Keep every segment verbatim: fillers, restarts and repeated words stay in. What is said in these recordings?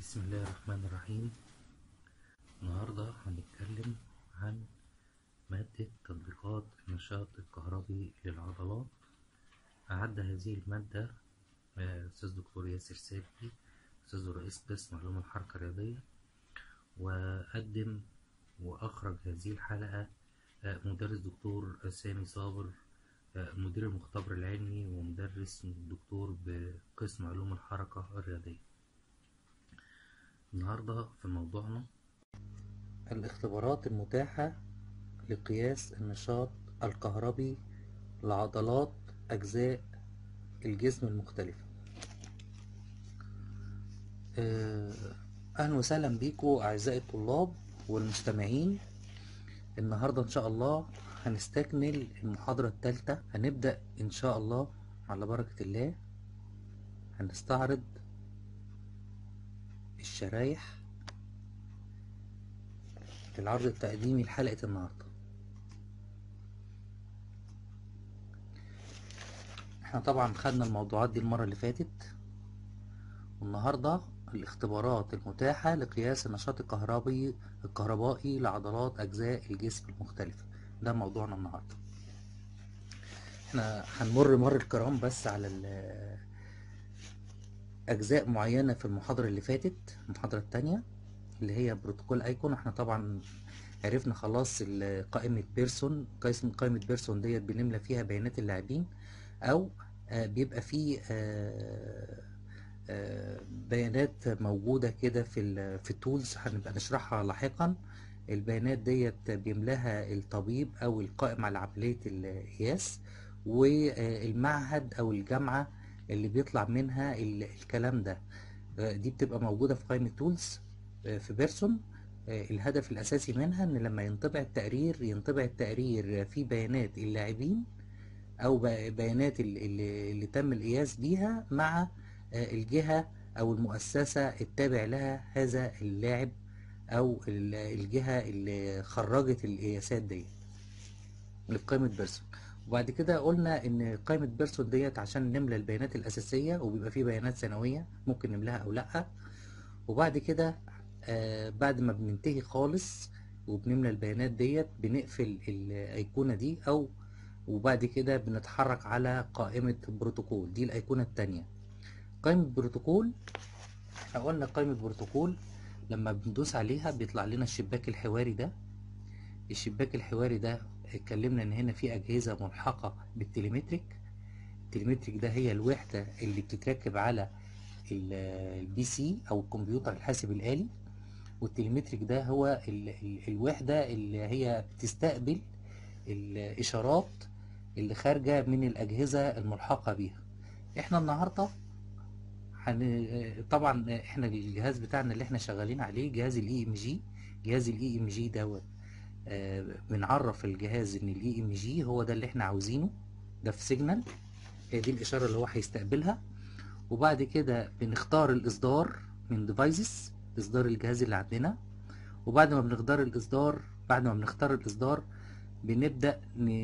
بسم الله الرحمن الرحيم. النهاردة هنتكلم عن مادة تطبيقات النشاط الكهربي للعضلات. أعد هذه المادة أستاذ دكتور ياسر سابي، أستاذ رئيس قسم علوم الحركة الرياضية، وقدم وأخرج هذه الحلقة مدرس دكتور سامي صابر، مدير المختبر العلمي ومدرس دكتور بقسم علوم الحركة الرياضية. النهاردة في موضوعنا الاختبارات المتاحة لقياس النشاط الكهربي لعضلات أجزاء الجسم المختلفة. أهلا وسهلا بيكم أعزائي الطلاب والمستمعين. النهاردة إن شاء الله هنستكمل المحاضرة الثالثة. هنبدأ إن شاء الله على بركة الله. هنستعرض الشرايح في العرض التقديمي لحلقة النهاردة. احنا طبعا خدنا الموضوعات دي المرة اللي فاتت، والنهاردة الاختبارات المتاحة لقياس النشاط الكهربي الكهربائي لعضلات أجزاء الجسم المختلفة. ده موضوعنا النهاردة. احنا هنمر مر الكرام بس على أجزاء معينة في المحاضرة اللي فاتت، المحاضرة التانية اللي هي بروتوكول ايكون. احنا طبعا عرفنا خلاص قائمة بيرسون. قائمة بيرسون ديت بنملى فيها بيانات اللاعبين، او بيبقى فيه بيانات موجودة كده في في التولز، هنبقى نشرحها لاحقا. البيانات ديت بيملاها الطبيب او القائم على عملية القياس، والمعهد او الجامعة اللي بيطلع منها الكلام ده. دي بتبقى موجودة في قائمة تولز في بيرسون. الهدف الاساسي منها ان لما ينطبع التقرير ينطبع التقرير في بيانات اللاعبين او بيانات اللي, اللي تم القياس بيها مع الجهة او المؤسسة التابع لها هذا اللاعب او الجهة اللي خرجت القياسات دي اللي في قائمة بيرسون. وبعد كده قلنا ان قائمة بيرسون ديت عشان نملى البيانات الاساسية، وبيبقى فيه بيانات ثانوية ممكن نملاها او لا. وبعد كده آه بعد ما بننتهي خالص وبنملى البيانات ديت بنقفل الايقونة دي، او وبعد كده بنتحرك على قائمة بروتوكول. دي الايقونة التانية. قائمة بروتوكول، احنا قلنا قائمة بروتوكول لما بندوس عليها بيطلع لنا الشباك الحواري ده. الشباك الحواري ده اتكلمنا ان هنا في اجهزة ملحقة بالتليمتريك. التليمتريك ده هي الوحدة اللي بتتركب على البي سي او الكمبيوتر الحاسب الآلي، والتليمتريك ده هو ال ال الوحدة اللي هي بتستقبل الاشارات اللي خارجة من الاجهزة الملحقة بيها. احنا النهاردة حن... طبعا احنا الجهاز بتاعنا اللي احنا شغالين عليه جهاز الاي ام جي. جهاز الاي ام جي دوت آه بنعرف الجهاز ان الاي ام جي هو ده اللي احنا عاوزينه، ده في سيجنال، هي دي الاشارة اللي هو هيستقبلها. وبعد كده بنختار الاصدار من ديفايسز، اصدار الجهاز اللي عندنا. وبعد ما بنختار الاصدار بعد ما بنختار الاصدار بنبدأ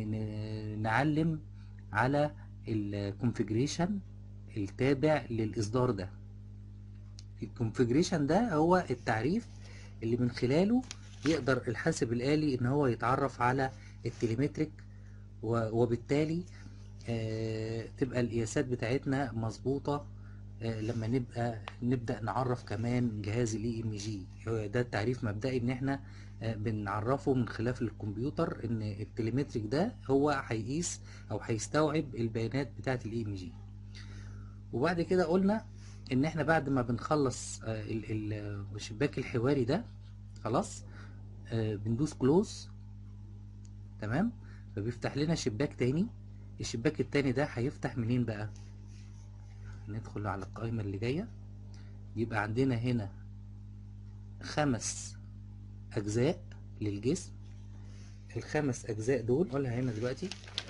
نعلم على الكونفيجريشن التابع للاصدار ده. الكونفيجريشن ده هو التعريف اللي من خلاله يقدر الحاسب الآلي ان هو يتعرف على التليمتريك، وبالتالي آه تبقى القياسات بتاعتنا مظبوطة. آه لما نبقى نبدأ نعرف كمان جهاز الاي ام جي، ده التعريف مبدئي ان احنا آه بنعرفه من خلال الكمبيوتر ان التليمتريك ده هو هيقيس او هيستوعب البيانات بتاعت الاي ام جي. وبعد كده قلنا ان احنا بعد ما بنخلص آه الشباك الحواري ده خلاص آه بندوس كلوز. تمام، فبيفتح لنا شباك تاني. الشباك التاني ده هيفتح منين بقى؟ ندخل على القائمة اللي جاية، يبقى عندنا هنا خمس أجزاء للجسم. الخمس أجزاء دول نقولها هنا دلوقتي.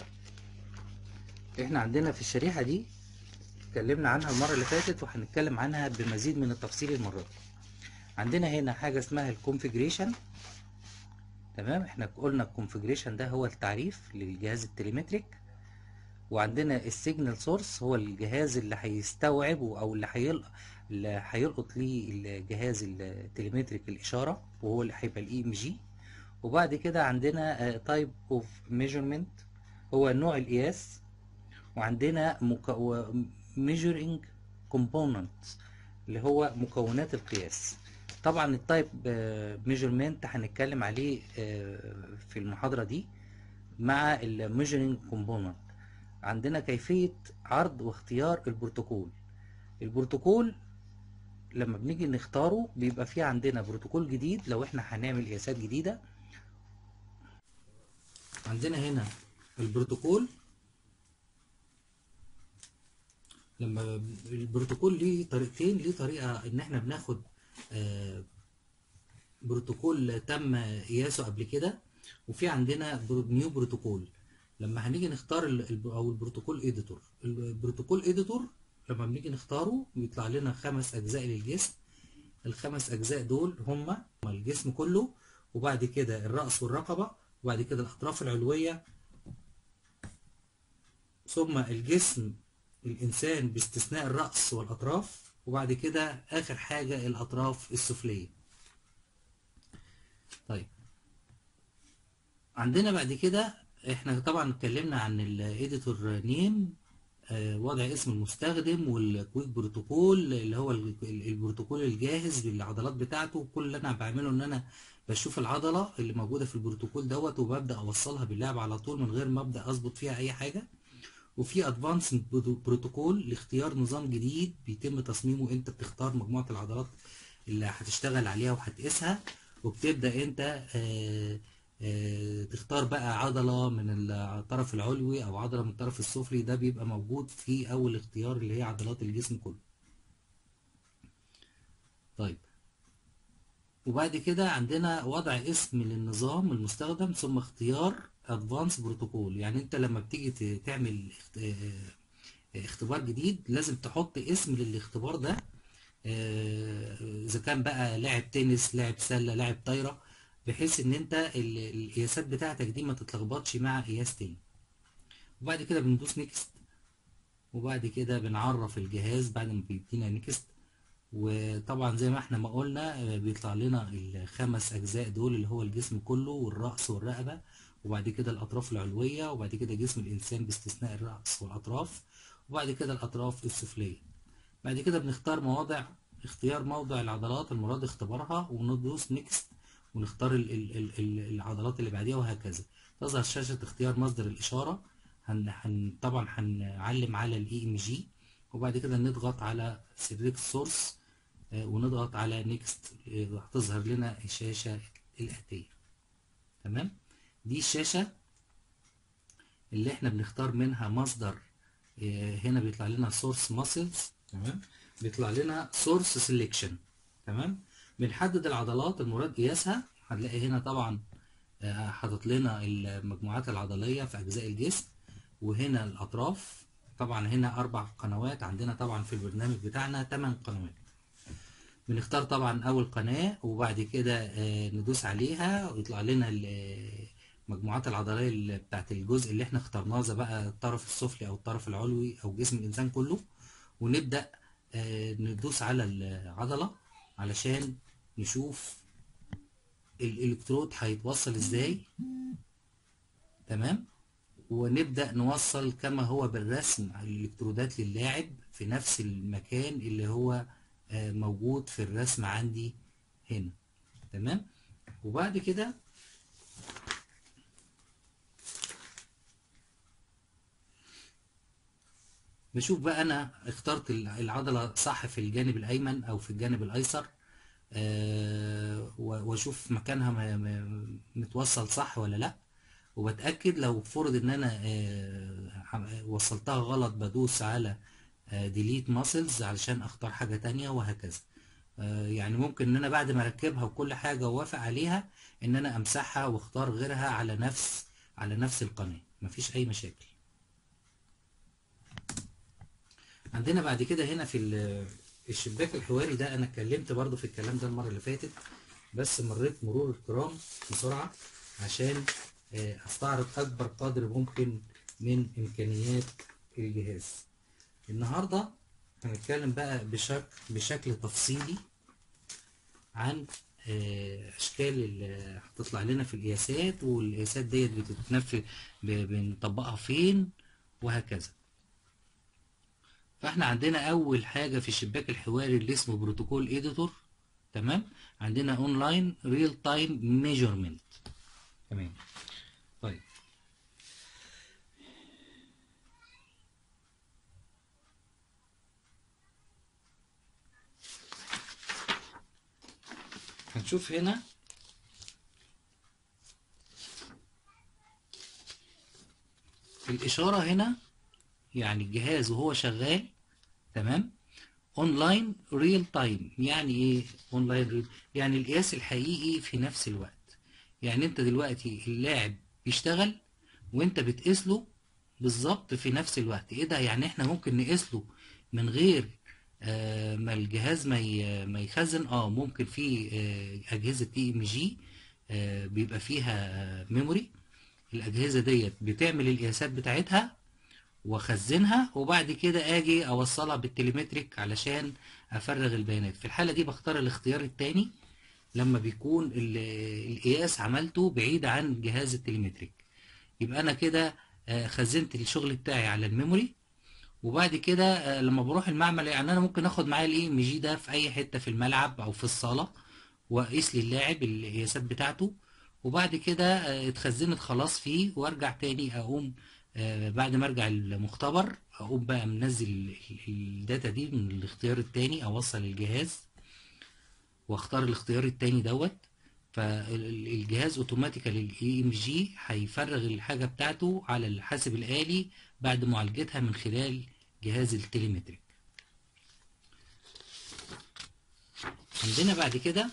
احنا عندنا في الشريحة دي اتكلمنا عنها المرة اللي فاتت وهنتكلم عنها بمزيد من التفصيل المرة دي. عندنا هنا حاجة اسمها الكونفيجريشن. تمام، احنا قلنا الكونفيجريشن ده هو التعريف للجهاز التليمتريك. وعندنا السيجنال سورس هو الجهاز اللي هيستوعب او اللي هيلقط اللي هيلقط ليه الجهاز التليمتريك الاشاره، وهو اللي هيبقى الاي ام جي. وبعد كده عندنا تايب اوف ميجرمنت، هو نوع القياس. وعندنا measuring components اللي هو مكونات القياس. طبعا التايب ميجرمنت هنتكلم عليه آه، في المحاضرة دي مع الميجرنج كومبوننت. عندنا كيفية عرض واختيار البروتوكول. البروتوكول لما بنيجي نختاره بيبقى فيه عندنا بروتوكول جديد لو احنا هنعمل قياسات جديدة. عندنا هنا البروتوكول، لما البروتوكول ليه طريقتين. ليه طريقة ان احنا بناخد آه، بروتوكول تم قياسه قبل كده، وفي عندنا نيو بروتوكول. لما هنيجي نختار ال او البروتوكول اديتور، البروتوكول اديتور لما بنيجي نختاره بيطلع لنا خمس اجزاء للجسم. الخمس اجزاء دول هما الجسم كله، وبعد كده الرأس والرقبة، وبعد كده الاطراف العلوية، ثم الجسم الإنسان باستثناء الرأس والأطراف، وبعد كده آخر حاجة الأطراف السفلية. طيب عندنا بعد كده احنا طبعا اتكلمنا عن الإديتور نيم، وضع اسم المستخدم، والكويك بروتوكول اللي هو البروتوكول الجاهز بالعضلات بتاعته. كل اللي انا بعمله ان انا بشوف العضلة اللي موجودة في البروتوكول دوت، وببدأ اوصلها باللعب على طول من غير ما ابدأ اظبط فيها اي حاجة. وفي ادفانس بروتوكول لاختيار نظام جديد بيتم تصميمه. انت بتختار مجموعة العضلات اللي هتشتغل عليها وهتقيسها، وبتبدأ انت آه آه تختار بقى عضلة من الطرف العلوي او عضلة من الطرف السفلي. ده بيبقى موجود في اول اختيار اللي هي عضلات الجسم كله. طيب وبعد كده عندنا وضع اسم للنظام المستخدم ثم اختيار ادفانس بروتوكول. يعني انت لما بتيجي تعمل اختبار جديد لازم تحط اسم للاختبار ده، اذا كان بقى لاعب تنس، لاعب سله، لاعب طايره، بحيث ان انت القياسات بتاعتك دي ما تتلخبطش مع قياس تاني. وبعد كده بندوس نيكست، وبعد كده بنعرف الجهاز بعد ما بيدينا نيكست. وطبعا زي ما احنا ما قلنا بيطلع لنا الخمس اجزاء دول اللي هو الجسم كله والرأس والرقبة، وبعد كده الاطراف العلوية، وبعد كده جسم الانسان باستثناء الرأس والاطراف، وبعد كده الاطراف السفلية. بعد كده بنختار مواضع اختيار موضع العضلات المراد اختبارها، وندوس نيكست، ونختار ال ال ال ال العضلات اللي بعديها، وهكذا. تظهر شاشة اختيار مصدر الإشارة. هن هن طبعا هنعلم على الاي ام جي، وبعد كده نضغط على سيلكت سورس ونضغط على نيكست. هتظهر لنا الشاشة الآتية. تمام، دي الشاشة اللي احنا بنختار منها مصدر. هنا بيطلع لنا سورس ماسلز، تمام، بيطلع لنا سورس سيلكشن. تمام، بنحدد العضلات المراد قياسها. هنلاقي هنا طبعا حاطط لنا المجموعات العضلية في أجزاء الجسم، وهنا الأطراف. طبعا هنا أربع قنوات عندنا، طبعا في البرنامج بتاعنا تمن قنوات. بنختار طبعا أول قناة، وبعد كده ندوس عليها ويطلع لنا المجموعات العضلية بتاعت الجزء اللي احنا اخترناه، إذا بقى الطرف السفلي أو الطرف العلوي أو جسم الإنسان كله. ونبدأ ندوس على العضلة علشان نشوف الإلكترود هيتوصل إزاي. تمام، ونبدأ نوصل كما هو بالرسم الإلكترودات للاعب في نفس المكان اللي هو موجود في الرسم عندي هنا. تمام، وبعد كده بشوف بقى أنا اخترت العضلة صح في الجانب الأيمن أو في الجانب الأيسر، أه واشوف مكانها متوصل صح ولا لا. وبتأكد لو فرض ان انا أه وصلتها غلط بدوس على ديليت ماسلز علشان اختار حاجة تانية، وهكذا. أه يعني ممكن ان انا بعد ما اركبها وكل حاجة ووافق عليها ان انا امسحها واختار غيرها على نفس على نفس القناة، مفيش اي مشاكل. عندنا بعد كده هنا في الشباك الحواري ده، انا اتكلمت برضو في الكلام ده المرة اللي فاتت، بس مريت مرور الكرام بسرعة عشان استعرض اكبر قدر ممكن من إمكانيات الجهاز. النهاردة هنتكلم بقى بشكل بشكل تفصيلي عن اشكال اللي هتطلع لنا في القياسات، والقياسات ديت بتتنفذ بنطبقها فين وهكذا. فاحنا عندنا اول حاجه في الشباك الحواري اللي اسمه بروتوكول اديتور. تمام. عندنا اونلاين ريل تايم ميجرمنت. تمام. طيب هنشوف هنا الاشاره هنا، يعني الجهاز وهو شغال. تمام. اونلاين ريل تايم يعني ايه؟ اونلاين ريل يعني القياس الحقيقي في نفس الوقت. يعني انت دلوقتي اللاعب بيشتغل وانت بتقيس له بالظبط في نفس الوقت. ايه ده؟ يعني احنا ممكن نقيس له من غير آه ما الجهاز ما ما يخزن. اه ممكن. في آه اجهزه تي ام جي آه بيبقى فيها آه ميموري. الاجهزه ديت بتعمل القياسات بتاعتها واخزنها، وبعد كده اجي اوصلها بالتليمتريك علشان افرغ البيانات. في الحالة دي بختار الاختيار التاني لما بيكون القياس عملته بعيد عن جهاز التليمتريك. يبقى انا كده خزنت الشغل بتاعي على الميموري، وبعد كده لما بروح المعمل، يعني انا ممكن اخد معايا الاي ام جي ده في اي حتة في الملعب او في الصالة، واقيس للاعب القياسات بتاعته، وبعد كده اتخزنت خلاص فيه، وارجع تاني اقوم بعد ما ارجع المختبر اقوم بقى منزل الداتا دي من الاختيار التاني، اوصل الجهاز واختار الاختيار التاني دوت. فالجهاز اوتوماتيكالي الاي ام جي هيفرغ الحاجه بتاعته على الحاسب الآلي بعد معالجتها من خلال جهاز التليمتريك. عندنا بعد كده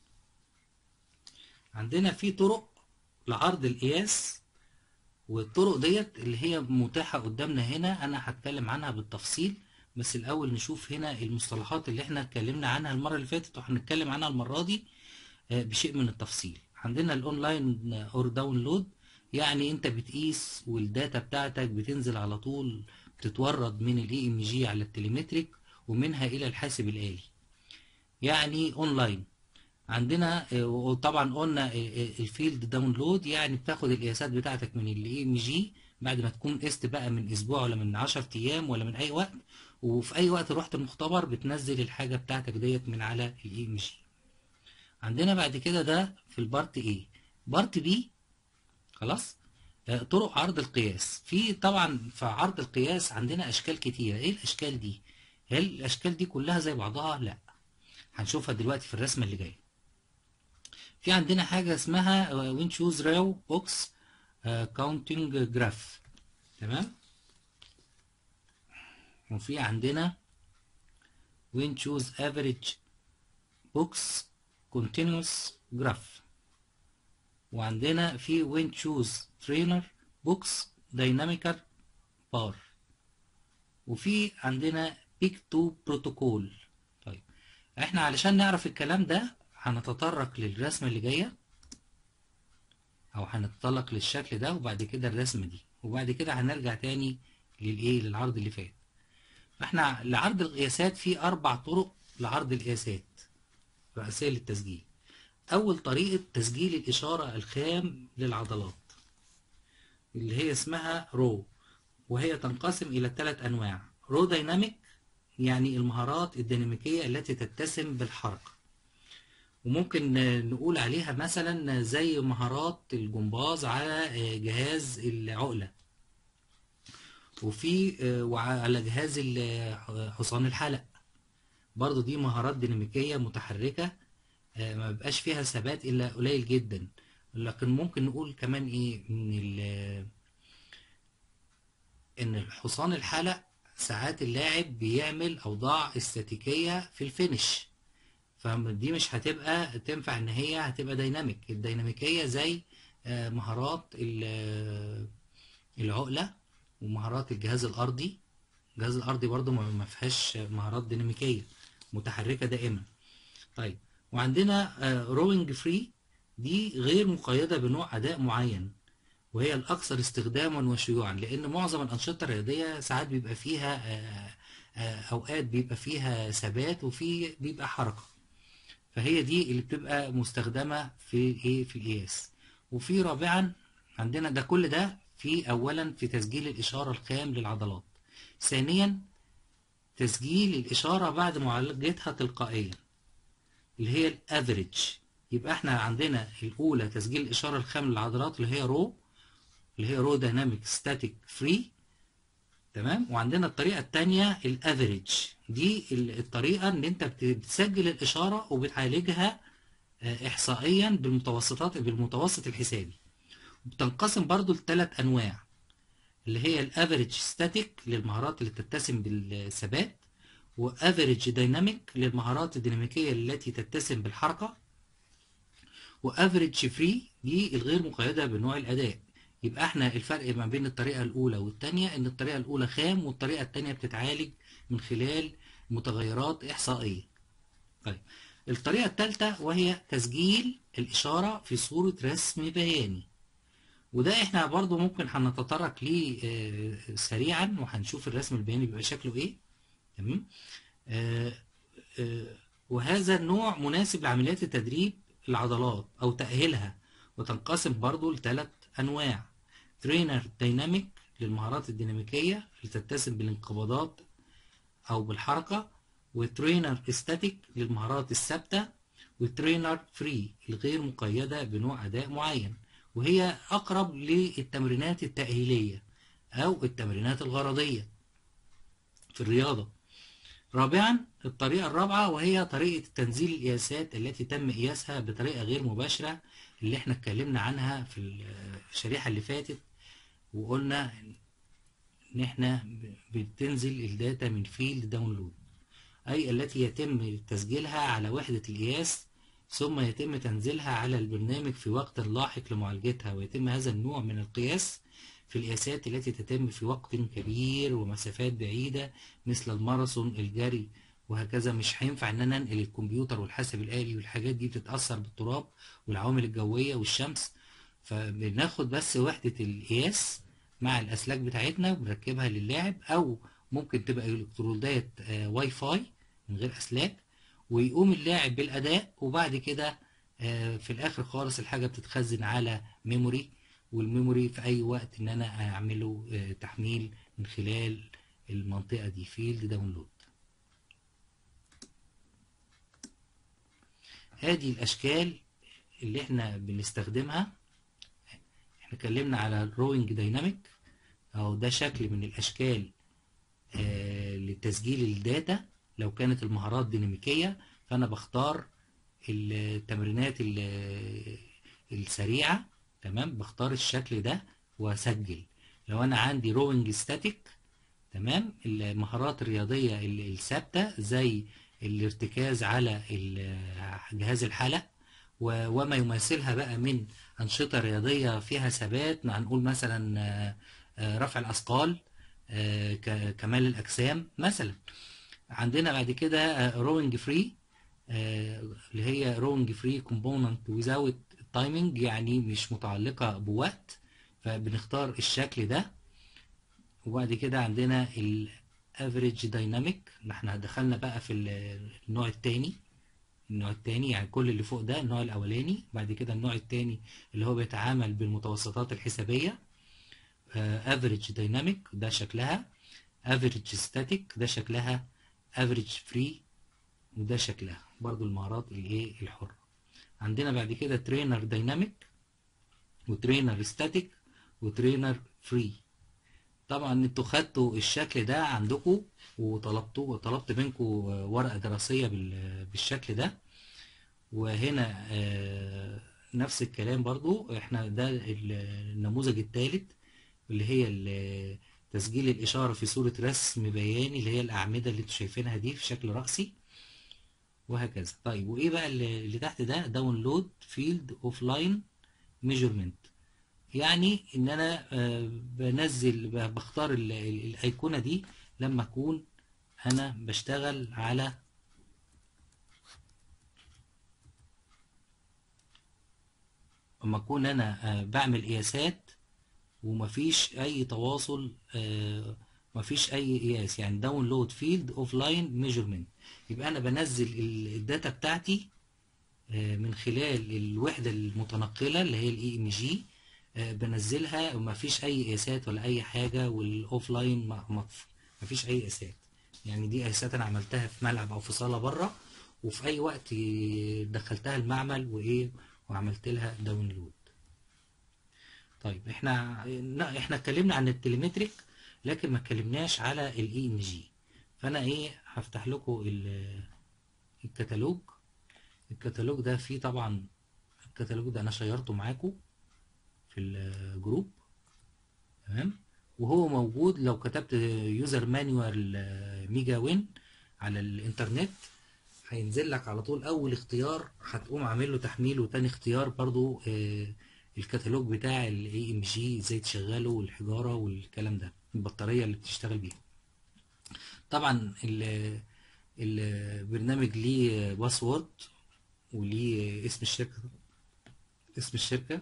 عندنا في طرق لعرض القياس، والطرق ديت اللي هي متاحة قدامنا هنا انا هتكلم عنها بالتفصيل. بس الاول نشوف هنا المصطلحات اللي احنا اتكلمنا عنها المرة اللي فاتت وهنتكلم عنها المرة دي بشيء من التفصيل. عندنا الاونلاين اور داونلود، يعني انت بتقيس والداتا بتاعتك بتنزل على طول، بتتورد من الاي ام جي على التليمتريك ومنها الى الحاسب الآلي، يعني اونلاين. عندنا وطبعا قلنا الفيلد داونلود، يعني بتاخد القياسات بتاعتك من الاي ام جي بعد ما تكون قست بقى من اسبوع ولا من عشرة ايام ولا من اي وقت، وفي اي وقت رحت المختبر بتنزل الحاجه بتاعتك ديت من على الاي ام جي. عندنا بعد كده ده في البارت ايه. بارت بي خلاص. طرق عرض القياس. في طبعا في عرض القياس عندنا اشكال كتيره. ايه الاشكال دي؟ هل الاشكال دي كلها زي بعضها؟ لا، هنشوفها دلوقتي في الرسمه اللي جايه. في عندنا حاجة اسمها وين تشوز راو بوكس كاونتنج جراف. تمام. وفي عندنا وين تشوز افريج بوكس كونتينوس جراف. وعندنا في وين تشوز ترينر بوكس دايناميكال بار. وفي عندنا بيك تو بروتوكول. طيب احنا علشان نعرف الكلام ده هنتطرق للرسمة اللي جاية، او هنتطلق للشكل ده وبعد كده الرسمة دي، وبعد كده هنرجع تاني للايه للعرض اللي فات. فاحنا لعرض القياسات في اربع طرق لعرض القياسات رئيسية للتسجيل. اول طريقة تسجيل الاشارة الخام للعضلات اللي هي اسمها رو، وهي تنقسم الى ثلاث انواع. رو دايناميك يعني المهارات الديناميكية التي تتسم بالحركة، وممكن نقول عليها مثلا زي مهارات الجمباز على جهاز العقلة، وفي وعلى جهاز حصان الحلق برضو. دي مهارات ديناميكية متحركة ما بيبقاش فيها ثبات إلا قليل جدا. لكن ممكن نقول كمان إيه إن إن الحصان الحلق ساعات اللاعب بيعمل أوضاع استاتيكية في الفينش، فدي مش هتبقى تنفع إن هي هتبقى ديناميك. الديناميكية زي مهارات العقلة ومهارات الجهاز الأرضي. الجهاز الأرضي برضو ما فيهاش مهارات ديناميكية متحركة دائما. طيب وعندنا روينج فري، دي غير مقيدة بنوع أداء معين، وهي الأكثر استخداما وشيوعا، لأن معظم الأنشطة الرياضية ساعات بيبقى فيها آه، آه، أوقات بيبقى فيها ثبات وفي بيبقى حركة، فهي دي اللي بتبقى مستخدمة في إيه في القياس. وفي رابعا عندنا ده كل ده في أولا في تسجيل الإشارة الخام للعضلات. ثانيا تسجيل الإشارة بعد معالجتها تلقائيا اللي هي الافريج. يبقى احنا عندنا الأولى تسجيل الإشارة الخام للعضلات اللي هي رو، اللي هي رو دايناميك ستاتيك فري، تمام. وعندنا الطريقة التانية الافريج، دي الطريقة ان انت بتسجل الإشارة وبتعالجها إحصائيا بالمتوسطات بالمتوسط الحسابي. بتنقسم برضو لثلاث أنواع، اللي هي الافريج ستاتيك للمهارات اللي تتسم بالثبات، وافريج دايناميك للمهارات الديناميكية التي تتسم بالحركة، وافريج فري دي الغير مقيدة بنوع الأداء. يبقى احنا الفرق ما بين الطريقة الأولى والتانية إن الطريقة الأولى خام والطريقة التانية بتتعالج من خلال متغيرات إحصائية. طيب الطريقة الثالثة وهي تسجيل الإشارة في صورة رسم بياني، وده احنا برضو ممكن هنتطرق ليه آه، سريعا وهنشوف الرسم البياني بيبقى شكله ايه. تمام. آه، آه، وهذا النوع مناسب لعمليات التدريب العضلات أو تأهيلها، وتنقسم برضو لثلاث أنواع: ترينر دايناميك للمهارات الديناميكية اللي تتسم بالانقباضات أو بالحركة، وترينر استاتيك للمهارات الثابتة، وترينر فري الغير مقيدة بنوع أداء معين، وهي أقرب للتمرينات التأهيلية أو التمرينات الغرضية في الرياضة. رابعا الطريقة الرابعة وهي طريقة تنزيل القياسات التي تم قياسها بطريقة غير مباشرة، اللي احنا اتكلمنا عنها في الشريحة اللي فاتت، وقلنا ان احنا بتنزل الداتا من فيلد داونلود، أي التي يتم تسجيلها على وحدة القياس ثم يتم تنزيلها على البرنامج في وقت لاحق لمعالجتها. ويتم هذا النوع من القياس في القياسات التي تتم في وقت كبير ومسافات بعيدة مثل الماراثون، الجري وهكذا. مش هينفع ان انا انقل الكمبيوتر والحاسب الآلي والحاجات دي بتتأثر بالتراب والعوامل الجوية والشمس، فبناخد بس وحدة القياس مع الأسلاك بتاعتنا وبنركبها للاعب، أو ممكن تبقى إلكترودات آه واي فاي من غير أسلاك، ويقوم اللاعب بالأداء. وبعد كده آه في الآخر خالص الحاجة بتتخزن على ميموري، والميموري في أي وقت إن أنا أعمله آه تحميل من خلال المنطقة دي فيلد داونلود. هذه الأشكال اللي احنا بنستخدمها. احنا اتكلمنا على الروينج دايناميك، أو ده شكل من الأشكال آه لتسجيل الداتا. لو كانت المهارات ديناميكية فأنا بختار التمرينات السريعة، تمام، بختار الشكل ده وأسجل. لو أنا عندي روينج ستاتيك، تمام، المهارات الرياضية الثابتة زي الارتكاز على جهاز الحلق وما يماثلها بقى من أنشطة رياضية فيها ثبات، هنقول مثلا رفع الأثقال، كمال الأجسام مثلا. عندنا بعد كده روينج فري اللي هي روينج فري كومبوننت ويزاوت تايمنج، يعني مش متعلقة بوقت، فبنختار الشكل ده. وبعد كده عندنا الافريج دايناميك، احنا دخلنا بقى في النوع التاني. النوع التاني يعني كل اللي فوق ده النوع الاولاني، بعد كده النوع التاني اللي هو بيتعامل بالمتوسطات الحسابية. افريج دايناميك ده شكلها، افريج ستاتيك ده شكلها، افريج فري وده شكلها برضو المهارات الايه الحرة. عندنا بعد كده ترينر دايناميك وترينر ستاتيك وترينر فري. طبعا انتوا خدتوا الشكل ده عندكم وطلبتوه طلبت منكم ورقة دراسية بالشكل ده، وهنا نفس الكلام برضو. احنا ده النموذج الثالث اللي هي تسجيل الإشارة في صورة رسم بياني، اللي هي الأعمدة اللي انتوا شايفينها دي في شكل رأسي وهكذا. طيب وايه بقى اللي تحت ده؟ داونلود فيلد اوف لاين ميجرمنت، يعني ان انا بنزل بختار الايقونه دي لما اكون انا بشتغل على لما اكون انا بعمل قياسات ومفيش اي تواصل، آه مفيش اي قياس، يعني داونلود فيلد اوف لاين ميجرمنت. يبقى انا بنزل الداتا بتاعتي من خلال الوحدة المتنقلة اللي هي الاي ام جي، بنزلها وما فيش اي قياسات ولا اي حاجة، والاوف لاين مطفي، ما فيش اي قياسات. يعني دي قياسات انا عملتها في ملعب او في صالة بره، وفي اي وقت دخلتها المعمل وايه وعملت لها داونلود. طيب احنا احنا اتكلمنا عن التليمتريك لكن ما اتكلمناش على الاي ام جي. فانا ايه هفتح لكم الكتالوج. الكتالوج ده فيه طبعا، الكتالوج ده انا شيرته معاكم في الجروب، تمام. وهو موجود لو كتبت يوزر مانيوال ميجا وين على الانترنت هينزل لك على طول اول اختيار، هتقوم عامل له تحميل، وتاني اختيار برضو آه الكتالوج بتاع الاي ام جي ازاي تشغله والحجاره والكلام ده، البطاريه اللي بتشتغل بيها. طبعا البرنامج ليه باسورد وليه اسم الشركه، اسم الشركه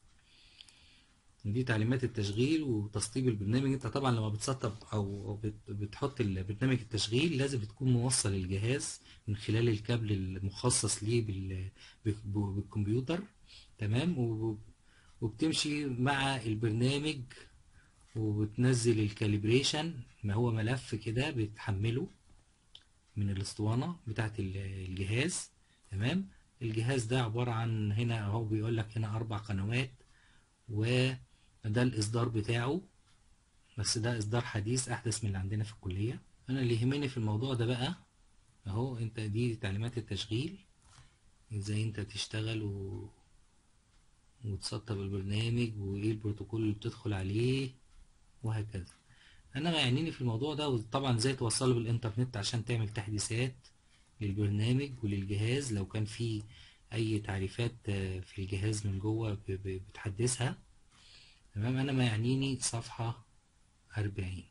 دي تعليمات التشغيل وتسطيب البرنامج. انت طبعا لما بتسطب او بتحط البرنامج التشغيل لازم تكون موصل الجهاز من خلال الكابل المخصص ليه بالكمبيوتر، تمام. وبتمشي مع البرنامج وبتنزل الكاليبريشن، ما هو ملف كده بتحمله من الاسطوانة بتاعت الجهاز، تمام. الجهاز ده عبارة عن، هنا اهو بيقول لك هنا اربع قنوات، وده الاصدار بتاعه، بس ده اصدار حديث احدث من اللي عندنا في الكلية. انا اللي يهمني في الموضوع ده بقى اهو، انت دي تعليمات التشغيل ازاي انت تشتغل و... وتسطب البرنامج وايه البروتوكول اللي بتدخل عليه وهكذا. انا ما يعنيني في الموضوع ده، وطبعا ازاي توصله بالانترنت عشان تعمل تحديثات للبرنامج وللجهاز لو كان في اي تعريفات في الجهاز من جوه بتحدثها، تمام. انا ما يعنيني صفحة أربعين.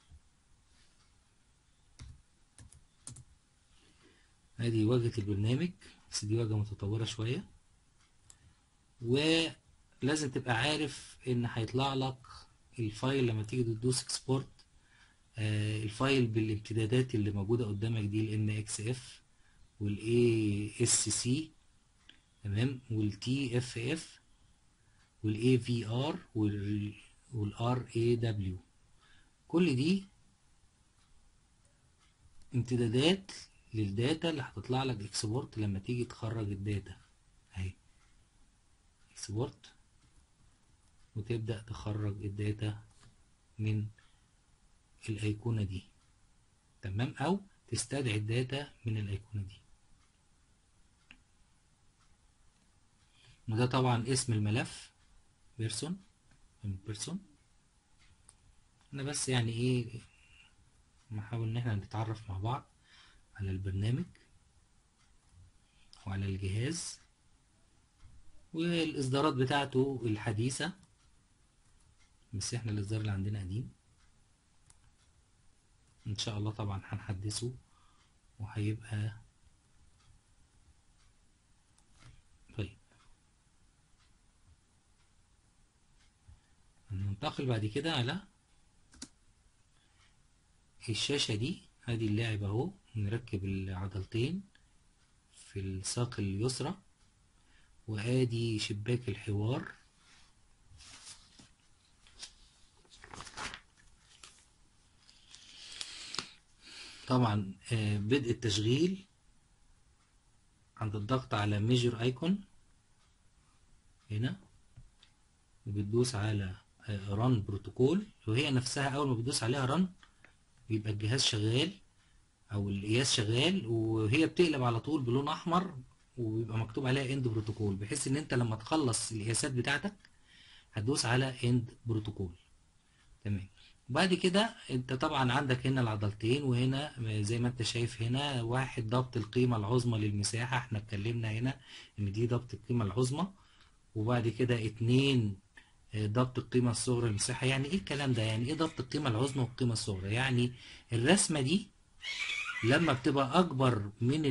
ادي واجهة البرنامج، بس دي واجهة متطورة شوية. ولازم تبقى عارف ان هيطلع لك الفايل لما تيجي تدوس اكسبورت، آه الفايل بالامتدادات اللي موجودة قدامك دي، ال إم إكس إف وال إيه إس سي، تمام، وال تي إف إف وال إيه في آر وال آر إيه دبليو. كل دي امتدادات للداتا اللي هتطلع لك اكسبورت لما تيجي تخرج الداتا اهي، اكسبورت، وتبدأ تخرج الداتا من الايقونة دي، تمام، او تستدعي الداتا من الايقونة دي. وده طبعا اسم الملف بيرسون، بيرسون. انا بس يعني ايه نحاول ان احنا نتعرف مع بعض على البرنامج وعلى الجهاز والاصدارات بتاعته الحديثة، بس احنا الاصدار اللي عندنا قديم. ان شاء الله طبعا هنحدثه وهيبقى طيب. ننتقل بعد كده على الشاشة دي. ادي اللاعب اهو، نركب العضلتين في الساق اليسرى، وادي شباك الحوار. طبعا بدء التشغيل عند الضغط على ميجر ايكون هنا، وبتدوس على ران بروتوكول، وهي نفسها اول ما بتدوس عليها ران بيبقى الجهاز شغال او القياس شغال، وهي بتقلب على طول بلون احمر وبيبقى مكتوب عليها اند بروتوكول، بحيث ان انت لما تخلص القياسات بتاعتك هتدوس على اند بروتوكول، تمام. وبعد كده انت طبعا عندك هنا العضلتين، وهنا زي ما انت شايف هنا واحد ضبط القيمة العظمى للمساحة، احنا اتكلمنا هنا ان دي ضبط القيمة العظمى. وبعد كده اتنين ضبط القيمة الصغرى للمساحة. يعني ايه الكلام ده؟ يعني ايه ضبط القيمة العظمى والقيمة الصغرى؟ يعني الرسمة دي لما بتبقى اكبر من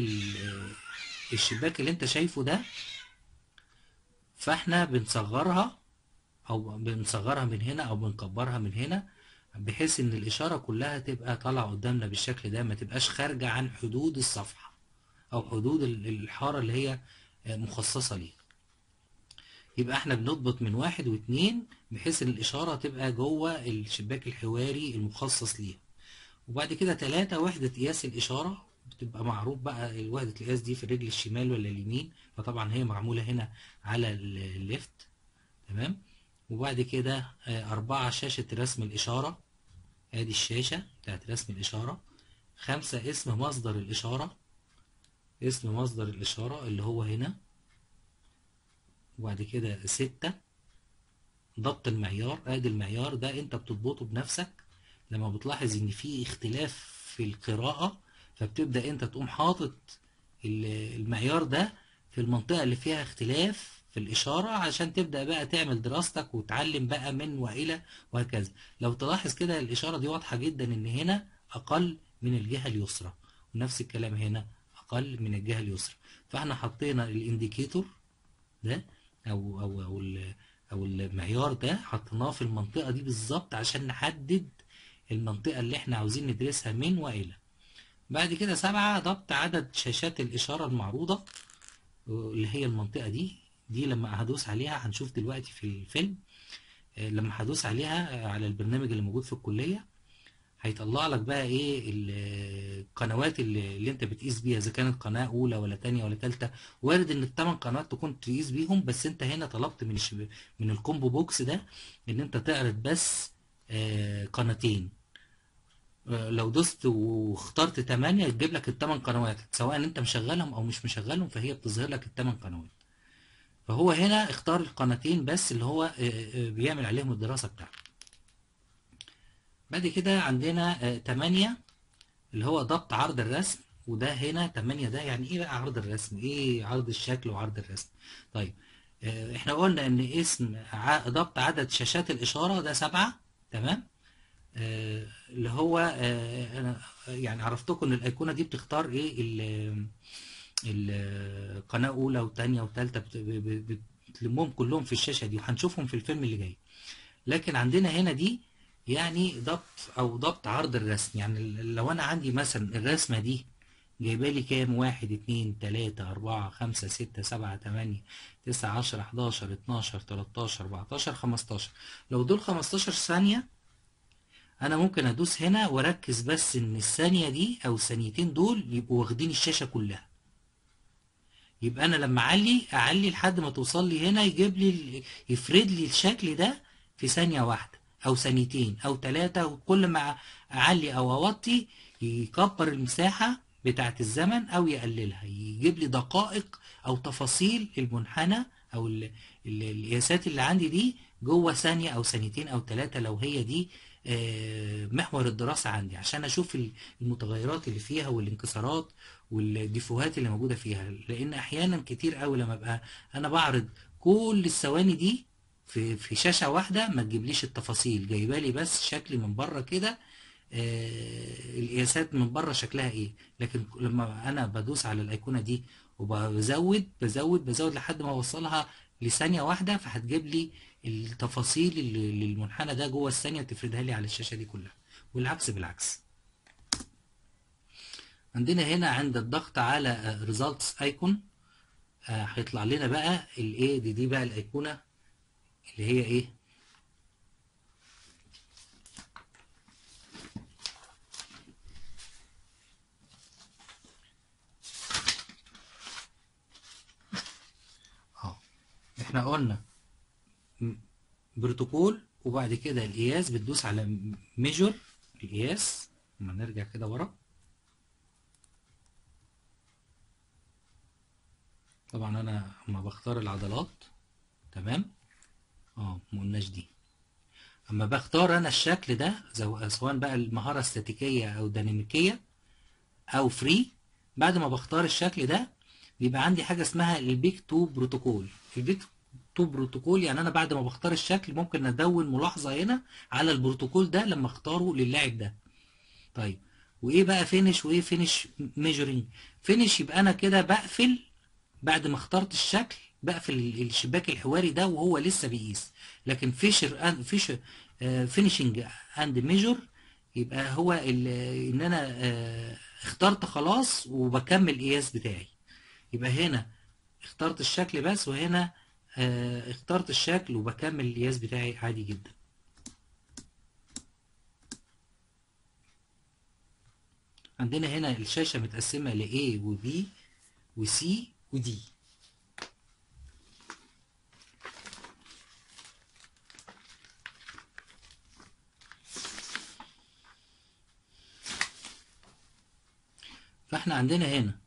الشباك اللي انت شايفه ده، فاحنا بنصغرها او بنصغرها من هنا او بنكبرها من هنا، بحيث ان الاشاره كلها تبقى طالعه قدامنا بالشكل ده، ما تبقاش خارجه عن حدود الصفحه او حدود الحاره اللي هي مخصصه ليه. يبقى احنا بنضبط من واحد واتنين بحيث ان الاشاره تبقى جوه الشباك الحواري المخصص ليها. وبعد كده تلاتة وحدة قياس الاشاره، بتبقى معروف بقى وحدة القياس دي في الرجل الشمال ولا اليمين، فطبعا هي معمولة هنا على الليفت. تمام. وبعد كده أربعة شاشة رسم الإشارة، ادي الشاشة بتاعت رسم الإشارة. خمسة اسم مصدر الإشارة، اسم مصدر الإشارة اللي هو هنا. وبعد كده ستة ضبط المعيار، ادي المعيار ده انت بتضبطه بنفسك لما بتلاحظ ان في اختلاف في القراءة، فبتبدأ انت تقوم حاطط المعيار ده في المنطقة اللي فيها اختلاف في الإشارة عشان تبدأ بقى تعمل دراستك وتعلم بقى من وإلى وهكذا. لو تلاحظ كده الإشارة دي واضحة جدا ان هنا أقل من الجهة اليسرى، ونفس الكلام هنا أقل من الجهة اليسرى. فاحنا حطينا الانديكيتور ده أو أو أو او المعيار ده حطيناه في المنطقة دي بالظبط عشان نحدد المنطقة اللي احنا عاوزين ندرسها من والى. بعد كده سبعة ضبط عدد شاشات الإشارة المعروضة، اللي هي المنطقة دي دي لما هدوس عليها هنشوف دلوقتي في الفيلم. لما هدوس عليها على البرنامج اللي موجود في الكلية هيطلع لك بقى ايه القنوات اللي, اللي انت بتقيس بيها، اذا كانت قناه اولى ولا تانية ولا تالتة. وارد ان الثمان قنوات تكون تقيس بيهم، بس انت هنا طلبت من الشب... من الكومبو بوكس ده ان انت تعرض بس آه قناتين. آه لو دوست واخترت تمانية يجيب لك الثمان قنوات، سواء انت مشغلهم او مش مشغلهم فهي بتظهر لك الثمان قنوات. فهو هنا اختار القناتين بس اللي هو آه آه بيعمل عليهم الدراسه بتاعته. بعد كده عندنا تمانية اللي هو ضبط عرض الرسم، وده هنا تمانية ده يعني ايه بقى عرض الرسم؟ ايه عرض الشكل وعرض الرسم؟ طيب اه احنا قلنا ان اسم ضبط عدد شاشات الاشارة ده سبعة. تمام. اه اللي هو اه انا يعني عرفتكم ان الايقونة دي بتختار ايه القناة اولى وتانية وتالتة، بتلمهم كلهم في الشاشة دي وهنشوفهم في الفيلم اللي جاي. لكن عندنا هنا دي يعني ضبط او ضبط عرض الرسم. يعني لو انا عندي مثلا الرسمة دي جايبه لي كام؟ واحد اتنين تلاتة اربعة خمسة ستة سبعة تمانية تسعة عشرة حداشر اتناشر تلاتاشر اربعتاشر خمستاشر. لو دول خمستاشر ثانية انا ممكن ادوس هنا واركز بس ان الثانية دي او الثانيتين دول يبقوا واخدين الشاشة كلها. يبقى انا لما اعلي اعلي لحد ما توصل لي هنا يجيب لي يفرد لي الشكل ده في ثانية واحدة او ثانيتين او ثلاثة، وكل ما اعلي او اوطي يكبر المساحة بتاعة الزمن او يقللها، يجيب لي دقائق او تفاصيل المنحنى او ال ال القياسات اللي عندي دي جوه ثانية او ثانيتين او ثلاثة لو هي دي محور الدراسة عندي، عشان اشوف المتغيرات اللي فيها والانكسارات والديفوهات اللي موجودة فيها. لان احيانا كتير قوي لما ابقى انا بعرض كل الثواني دي في في شاشة واحدة ما تجيبليش التفاصيل، جايبالي بس شكل من بره كده، آه القياسات من بره شكلها ايه. لكن لما انا بدوس على الايقونة دي وبزود بزود بزود لحد ما اوصلها لثانية واحدة، فهتجيب لي التفاصيل اللي للمنحنى ده جوه الثانية وتفردها لي على الشاشة دي كلها، والعكس بالعكس. عندنا هنا عند الضغط على results icon هيطلع لنا بقى الايه دي دي بقى الايقونة اللي هي ايه اه احنا قلنا بروتوكول، وبعد كده القياس بتدوس على ميجر القياس. لما نرجع كده ورا طبعا انا اما بختار العضلات تمام اه مقلناش دي. اما بختار انا الشكل ده سواء بقى المهارة استاتيكية او ديناميكية او فري، بعد ما بختار الشكل ده بيبقى عندي حاجة اسمها البيك تو بروتوكول. البيك تو بروتوكول يعني انا بعد ما بختار الشكل ممكن ادون ملاحظة هنا على البروتوكول ده لما اختاره للاعب ده. طيب وايه بقى فينش وايه فينش ميجرنج؟ فينش يبقى انا كده بقفل بعد ما اخترت الشكل بقفل الشباك الحواري ده وهو لسه بيقيس. لكن فيشر فيشر فينيشنج اند ميجر يبقى هو ان انا آه، اخترت خلاص وبكمل القياس بتاعي. يبقى هنا اخترت الشكل بس، وهنا آه، اخترت الشكل وبكمل القياس بتاعي عادي جدا. عندنا هنا الشاشة متقسمة ل A و B و C و D. فاحنا عندنا هنا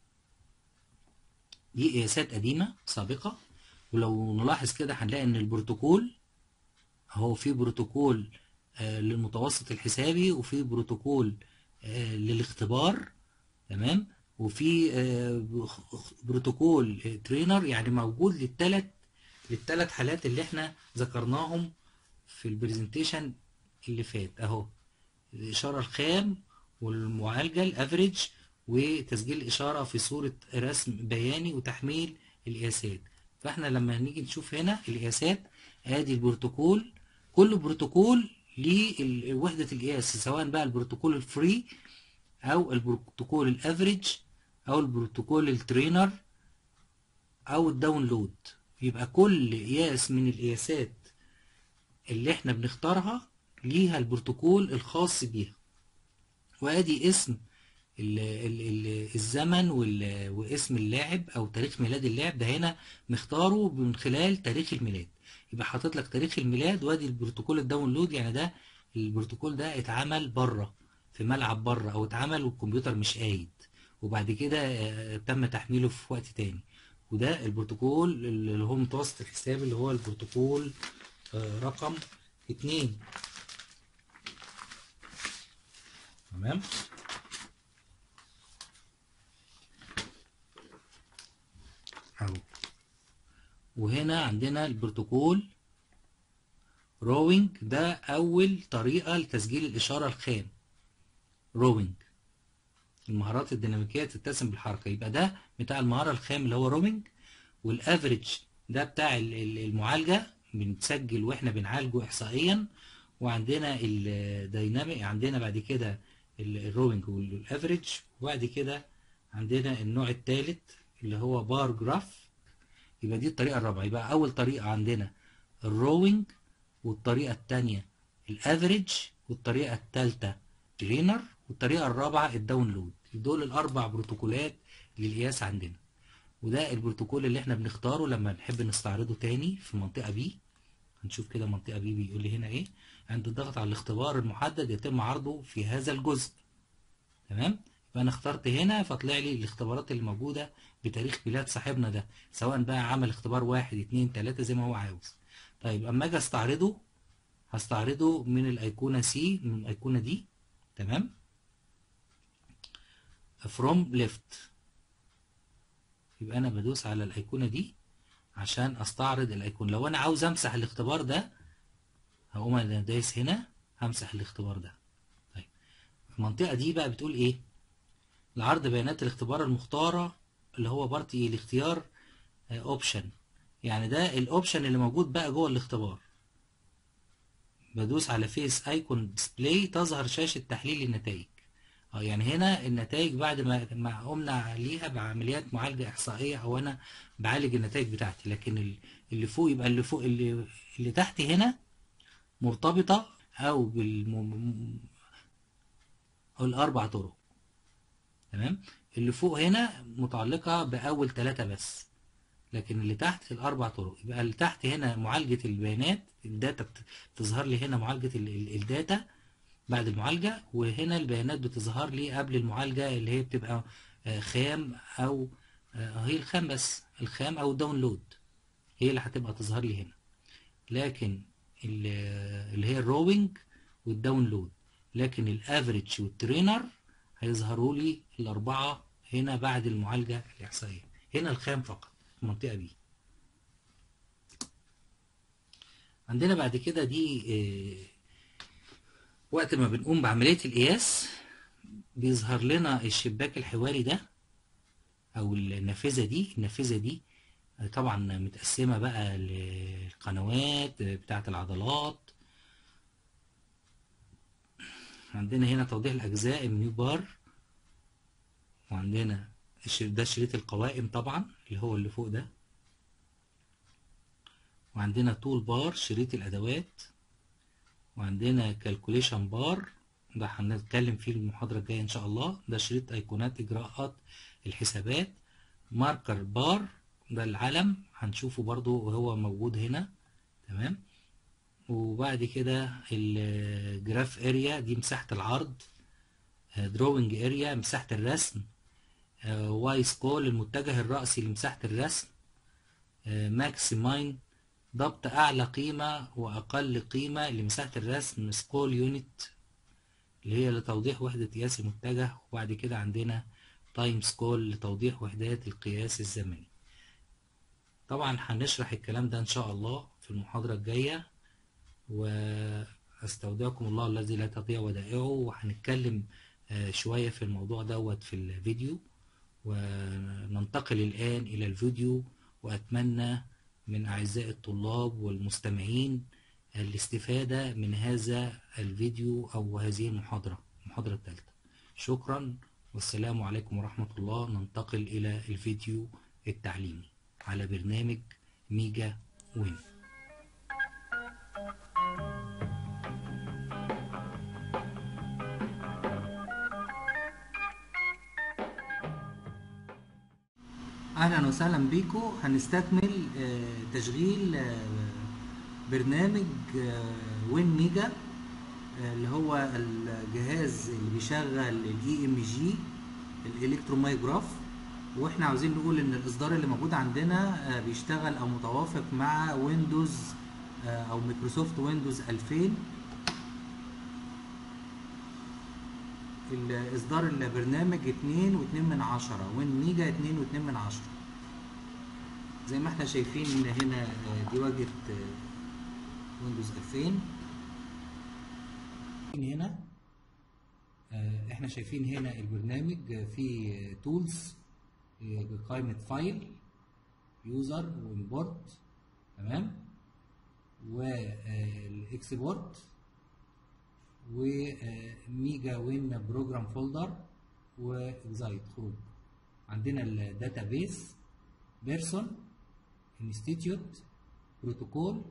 دي قياسات قديمة سابقة، ولو نلاحظ كده هنلاقي ان البروتوكول اهو في بروتوكول آه للمتوسط الحسابي، وفي بروتوكول آه للاختبار، تمام، وفي آه بروتوكول آه ترينر، يعني موجود للثلاث للثلاث حالات اللي احنا ذكرناهم في البرزنتيشن اللي فات اهو. الإشارة الخام والمعالجة الافريج وتسجيل الإشارة في صورة رسم بياني وتحميل القياسات. فاحنا لما نيجي نشوف هنا القياسات ادي البروتوكول، كل بروتوكول ليه وحدة القياس، سواء بقى البروتوكول الفري او البروتوكول الافريج او البروتوكول الترينر او الداونلود. يبقى كل قياس من القياسات اللي احنا بنختارها ليها البروتوكول الخاص بيها. وادي اسم ال ال ال الزمن واسم اللاعب او تاريخ ميلاد اللاعب ده هنا مختاره من خلال تاريخ الميلاد. يبقى حاطط لك تاريخ الميلاد، وادي البروتوكول الداونلود، يعني ده البروتوكول ده اتعمل بره في ملعب بره، او اتعمل والكمبيوتر مش قايد وبعد كده آه، تم تحميله في وقت تاني. وده البروتوكول اللي هو متوسط الحساب اللي هو البروتوكول آه، رقم اتنين. تمام. اهو. وهنا عندنا البروتوكول روينج، ده اول طريقة لتسجيل الاشارة الخام. روينج المهارات الديناميكية تتسم بالحركة، يبقى ده بتاع المهارة الخام اللي هو روينج. والافريج ده بتاع المعالجة، بنسجل واحنا بنعالجه احصائيا. وعندنا الديناميك، عندنا بعد كده الروينج والافريج. وبعد كده عندنا النوع الثالث اللي هو بار جراف. يبقى دي الطريقة الرابعة. يبقى أول طريقة عندنا الروينج، والطريقة التانية الافريج، والطريقة التالتة ترينر، والطريقة الرابعة الداونلود. دول الأربع بروتوكولات للقياس عندنا. وده البروتوكول اللي احنا بنختاره لما نحب نستعرضه تاني في منطقة بي. هنشوف كده منطقة بي بيقول لي هنا ايه: عند الضغط على الاختبار المحدد يتم عرضه في هذا الجزء. تمام. فانا اخترت هنا فطلع لي الاختبارات اللي موجودة بتاريخ ميلاد صاحبنا ده، سواء بقى عمل اختبار واحد اتنين تلاتة زي ما هو عاوز. طيب اما اجي استعرضه، هستعرضه من الايقونة سي، من الايقونة دي. تمام. from left. يبقى انا بدوس على الايقونة دي عشان استعرض الايقونة. لو انا عاوز امسح الاختبار ده هقوم انا دايس هنا همسح الاختبار ده. طيب المنطقة دي بقى بتقول ايه؟ لعرض بيانات الاختبار المختارة اللي هو بارتي الاختيار اوبشن. يعني ده الاوبشن اللي موجود بقى جوه الاختبار. بدوس على فيس ايكون ديسبلاي تظهر شاشة تحليل النتائج. اه يعني هنا النتائج بعد ما ما قمنا عليها بعمليات معالجة احصائية، او انا بعالج النتائج بتاعتي. لكن اللي فوق يبقى اللي فوق اللي, اللي تحت هنا مرتبطة او بالم... أو الاربع طرق. تمام. اللي فوق هنا متعلقة باول ثلاثة بس، لكن اللي تحت الاربع طرق. يبقى اللي تحت هنا معالجة البيانات، الداتا بتظهر لي هنا معالجة الداتا بعد المعالجة، وهنا البيانات بتظهر لي قبل المعالجة اللي هي بتبقى خام او هي الخام بس، الخام او الداونلود هي اللي هتبقى تظهر لي هنا. لكن اللي هي الروينج والداونلود، لكن الافريج والترينر هيظهروا لي الاربعة هنا بعد المعالجة الاحصائية. هنا الخام فقط في المنطقة دي. عندنا بعد كده دي وقت ما بنقوم بعملية القياس بيظهر لنا الشباك الحواري ده او النافذة دي. النافذة دي طبعا متقسمة بقى للقنوات بتاعة العضلات. عندنا هنا توضيح الأجزاء المنيو بار، وعندنا ده شريط القوائم طبعا اللي هو اللي فوق ده، وعندنا تول بار شريط الأدوات، وعندنا كالكوليشن بار ده هنتكلم فيه المحاضرة الجاية إن شاء الله، ده شريط أيقونات إجراءات الحسابات. ماركر بار ده العلم هنشوفه برضو وهو موجود هنا، تمام. وبعد كده الجراف اريا دي مساحة العرض، دروينج اريا مساحة الرسم، واي سكول المتجه الرأسي لمساحة الرسم، ماكسيماين ضبط أعلى قيمة وأقل قيمة لمساحة الرسم، سكول يونت اللي هي لتوضيح وحدة قياس المتجه، وبعد كده عندنا تايم سكول لتوضيح وحدات القياس الزمني. طبعا هنشرح الكلام ده إن شاء الله في المحاضرة الجاية، واستودعكم الله الذي لا تضيع ودائعه، وهنتكلم شوية في الموضوع دوت في الفيديو. وننتقل الآن إلى الفيديو، وأتمنى من أعزائي الطلاب والمستمعين الاستفادة من هذا الفيديو أو هذه المحاضرة، المحاضرة الثالثة. شكرا والسلام عليكم ورحمة الله. ننتقل إلى الفيديو التعليمي على برنامج ميجا وين. اهلا وسهلا بيكم. هنستكمل تشغيل برنامج وين ميجا اللي هو الجهاز اللي بيشغل الاي ام جي الالكترومايوجراف، واحنا عاوزين نقول ان الاصدار اللي موجود عندنا بيشتغل او متوافق مع ويندوز او مايكروسوفت ويندوز ألفين. الاصدار البرنامج اتنين واتنين من عشرة، وين ميجا اتنين واتنين من عشرة. زي ما احنا شايفين هنا دي واجهة ويندوز ألفين. هنا احنا شايفين هنا البرنامج فيه تولز، قائمة فايل، يوزر، وامبورت، تمام، والاكسبورت، وميجا وين بروجرام فولدر، واكزايت خروج. عندنا الداتابيس، بيرسون، انستيتيوت، بروتوكول،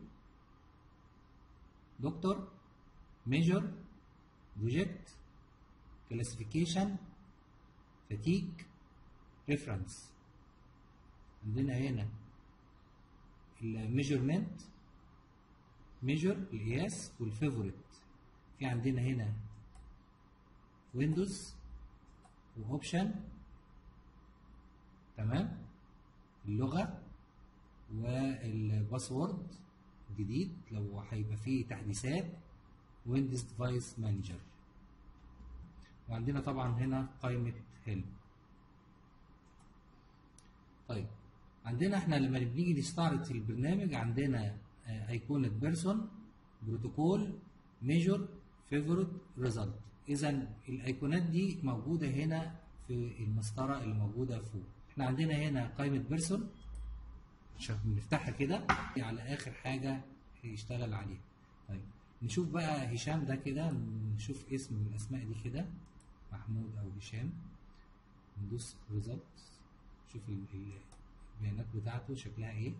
دكتور، ميجر، بروجكت، كلاسيفيكيشن، فاتيج، ريفرنس. عندنا هنا الميجرمنت، ميجر القياس، والفيفوريت. في عندنا هنا ويندوز واوبشن، تمام، اللغة والباسورد جديد لو هيبقى فيه تحديثات، ويندوز ديفايس مانجر. وعندنا طبعا هنا قائمة هيلب. طيب عندنا احنا لما بنيجي نستعرض البرنامج عندنا ايقونة بيرسون، بروتوكول، ميجر، فيفوريت، ريزلت. اذا الايقونات دي موجودة هنا في المسطرة اللي موجودة فوق. احنا عندنا هنا قائمة بيرسون، نفتحها كده على اخر حاجة هيشتغل عليها. طيب نشوف بقى هشام ده كده، نشوف اسم من الاسماء دي كده، محمود او هشام. ندوس ريزلت، شوف البيانات بتاعته شكلها ايه.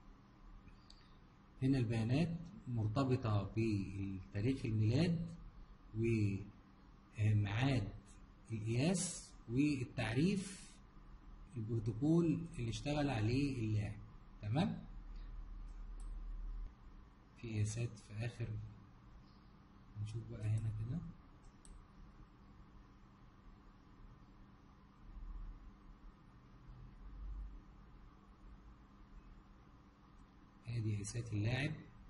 هنا البيانات مرتبطة بتاريخ الميلاد وميعاد القياس والتعريف، البروتوكول اللي اشتغل عليه اللاعب، تمام. في قياسات في اخر، نشوف بقى هنا كده. ادي قياسات اللاعب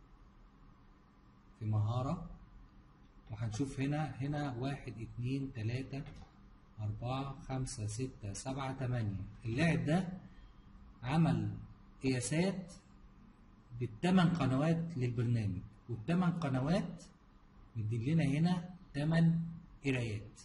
في مهارة، وهنشوف هنا هنا واحد اتنين تلاتة أربعة خمسة ستة سبعة تمانية. اللاعب ده عمل قياسات بالتمن قنوات للبرنامج، والتمن قنوات مديلنا هنا تمن قرايات.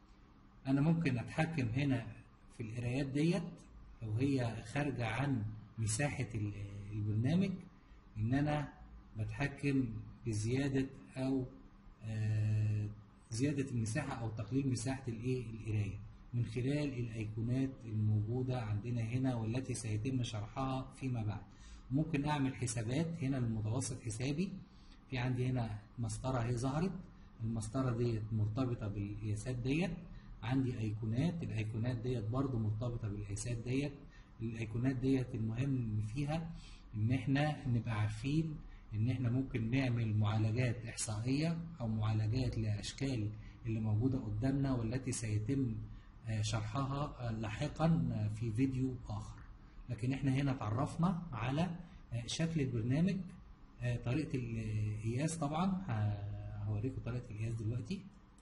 أنا ممكن أتحكم هنا في القرايات ديت لو هي خارجة عن مساحة البرنامج ان انا بتحكم بزيادة او آه زيادة المساحة او تقليل مساحة الايه القراية من خلال الايقونات الموجودة عندنا هنا والتي سيتم شرحها فيما بعد. ممكن اعمل حسابات هنا للمتوسط حسابي. في عندي هنا مسطرة اهي ظهرت، المسطرة ديت مرتبطة بالقياسات ديت. عندي ايقونات، الايقونات ديت برضو مرتبطة بالقياسات ديت. الايقونات ديت المهم فيها ان احنا نبقى عارفين ان احنا ممكن نعمل معالجات احصائية او معالجات لاشكال اللي موجودة قدامنا والتي سيتم شرحها لاحقا في فيديو اخر. لكن احنا هنا اتعرفنا على شكل البرنامج، طريقة القياس. طبعا هوريكم طريقة القياس دلوقتي.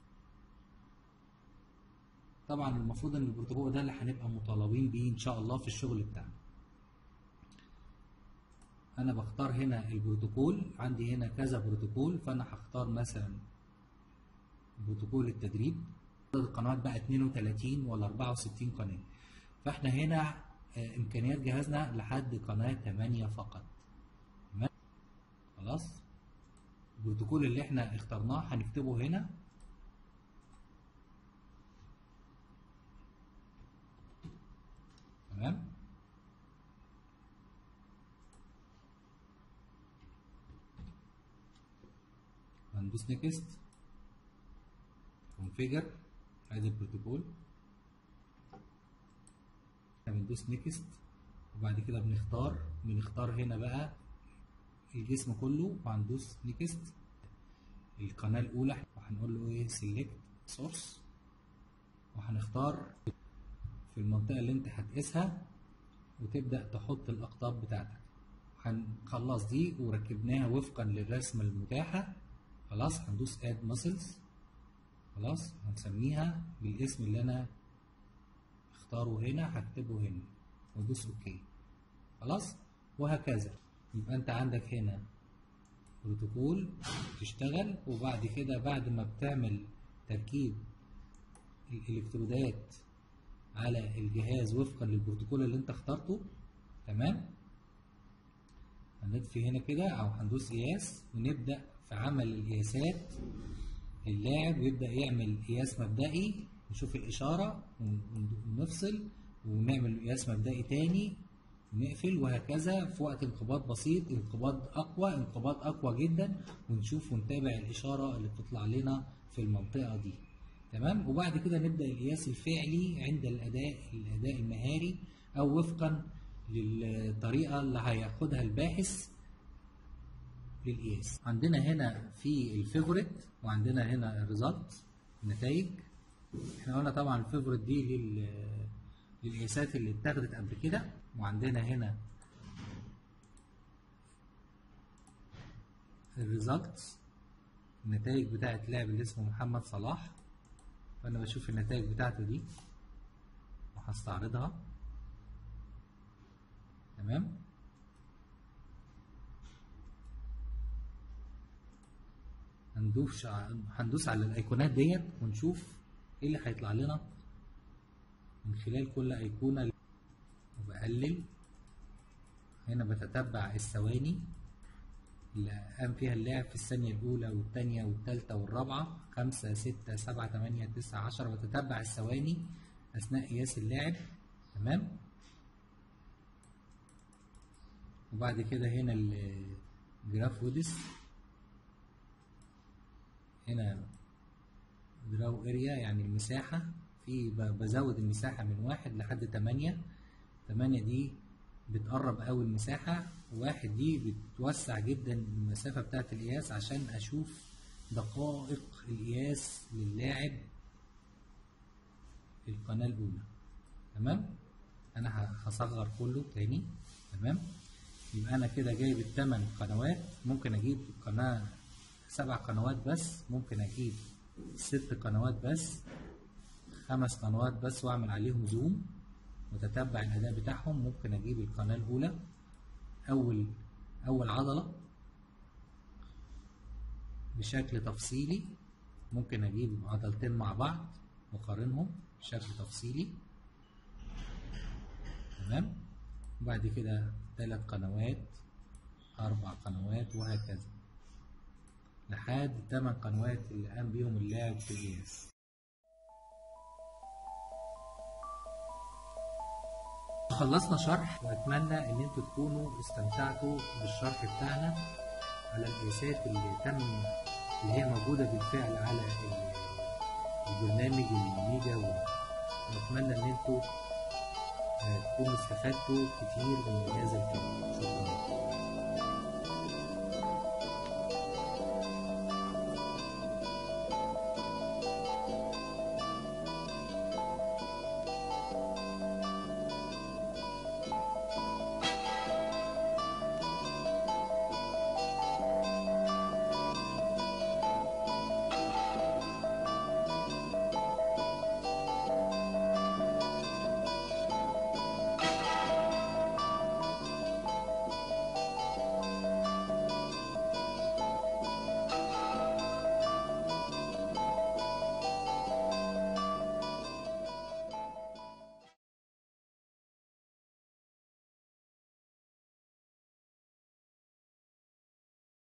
طبعا المفروض ان البروتوكول ده اللي هنبقى مطالبين بيه ان شاء الله في الشغل بتاعنا. انا بختار هنا البروتوكول، عندي هنا كذا بروتوكول، فانا هختار مثلا بروتوكول التدريب. عدد القنوات بقى اتنين وتلاتين ولا اربعة وستين قناة، فاحنا هنا امكانيات جهازنا لحد قناة تمانية فقط. خلاص، البروتوكول اللي احنا اخترناه هنكتبه هنا. تمام، هندوس نيكست، كونفيجر، ادي البروتوكول، بندوس نيكست وبعد كده بنختار بنختار هنا بقى الجسم كله وهندوس نيكست. القناة الأولى وهنقول له ايه سيلكت سورس، وهنختار في المنطقة اللي انت هتقيسها وتبدأ تحط الأقطاب بتاعتك. هنخلص دي وركبناها وفقا للرسمة المتاحة. خلاص، هندوس اد ماسلز. خلاص، هنسميها بالاسم اللي انا اختاره هنا، هكتبه هنا وادوس اوكي. خلاص، وهكذا. يبقى انت عندك هنا بروتوكول تشتغل، وبعد كده بعد ما بتعمل تركيب الالكترودات على الجهاز وفقا للبروتوكول اللي انت اخترته. تمام، هنطفي هنا كده او هندوس قياس ونبدأ في عمل القياسات للاعب، ويبدأ يعمل قياس مبدئي، نشوف الإشارة ونفصل ونعمل قياس مبدئي تاني ونقفل، وهكذا في وقت انقباض بسيط، انقباض أقوى، انقباض أقوى جدا، ونشوف ونتابع الإشارة اللي بتطلع لنا في المنطقة دي. تمام، وبعد كده نبدأ القياس الفعلي عند الأداء الأداء المهاري أو وفقا للطريقة اللي هياخدها الباحث للقياس. عندنا هنا في الفيفوريت وعندنا هنا الريزلت، النتائج. احنا قلنا طبعا الفيفوريت دي لل للقياسات اللي اتاخدت قبل كده، وعندنا هنا الريزلت، النتائج بتاعت لاعب اللي اسمه محمد صلاح. فانا بشوف النتائج بتاعته دي وهستعرضها. تمام، هندوس هندوس على الايقونات ديت ونشوف ايه اللي هيطلع لنا من خلال كل ايقونه. وبقلل هنا، بتتبع الثواني اللي قام فيها اللاعب في الثانيه الاولى والثانيه والثالثه والرابعه، خمسة ستة سبعة تمانية تسعة عشرة، بتتبع الثواني اثناء قياس اللاعب. تمام، وبعد كده هنا الجراف ويدث، هنا دراو اريا يعني المساحة، في بزود المساحة من واحد لحد تمانية. تمانية دي بتقرب قوي المساحة، واحد دي بتوسع جدا المسافة بتاعة القياس عشان اشوف دقائق القياس للاعب في القناة الأولى. تمام، أنا هصغر كله تاني. تمام، يبقى أنا كده جايب التمن قنوات. ممكن أجيب قناة سبع قنوات بس، ممكن أجيب ست قنوات بس، خمس قنوات بس وأعمل عليهم زوم وتتبع الأداء بتاعهم. ممكن أجيب القناة الأولى، أول أول عضلة بشكل تفصيلي. ممكن أجيب عضلتين مع بعض وأقارنهم بشكل تفصيلي. تمام، وبعد كده ثلاث قنوات، أربع قنوات، وهكذا لحد ثمان قنوات اللي قام بيهم اللاعب في القياس. خلصنا شرح، وأتمنى إن انتوا تكونوا استمتعتوا بالشرح بتاعنا على القياسات اللي تم اللي هي موجودة بالفعل على البرنامج الميجا وول. وأتمنى إن انتوا تكونوا استفدتوا كتير من هذا الكلام. شكرا.